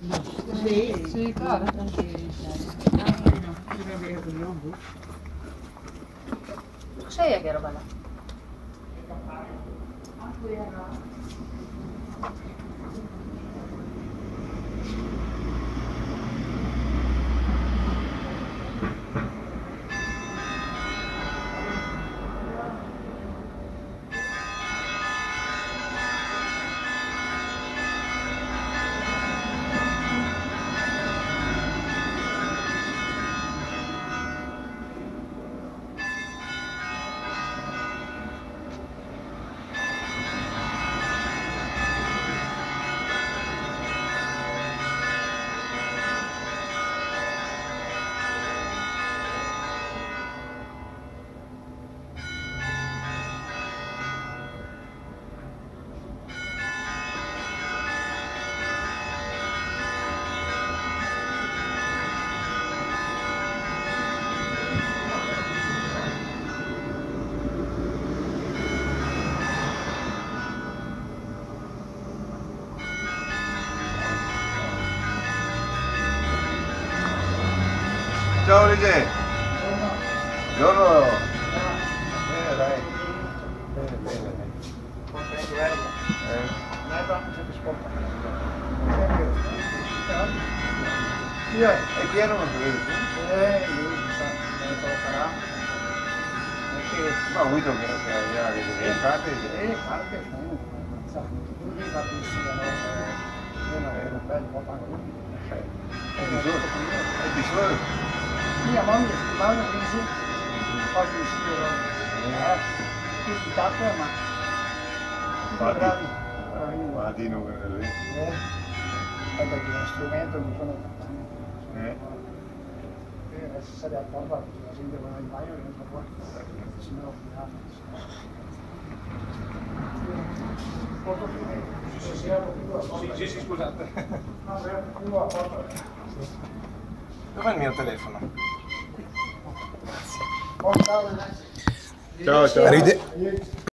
Sì, Sì, claro. Cos'è che roba là? Ciao Luigi! Buongiorno! Dai! Bene, bene. È pieno non vedi? Ma ho visto che deve fare. È di solo? Mia mamma si va a riso, oggi mi scrivo, tutti i tappi, ma bravi. Matino lì. Perché lo strumento non sono adesso sale a porta, la gente va in bagno e non so qua, se no Sì, scusate. più a porta. Dov'è il mio telefono? Ciao, ciao.